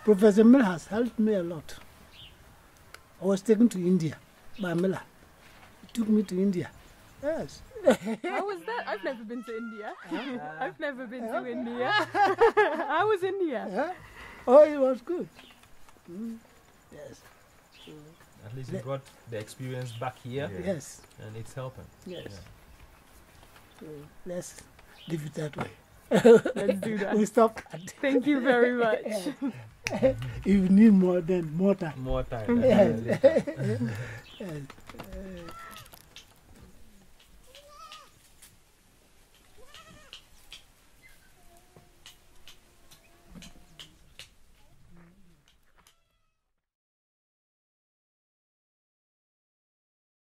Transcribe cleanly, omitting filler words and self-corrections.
Professor Miller has helped me a lot. I was taken to India by Miller. He took me to India. Yes. How was that? I've never been to India. I've never been to India. How was India? Yeah. Oh, it was good. Yes. At least you got the experience back here. Yeah. Yes. And it's helping. Yes. Yeah. So let's leave it that way. Let's do that. We stop. Thank you very much. If you need more, then more time. More time. Yes. Yes.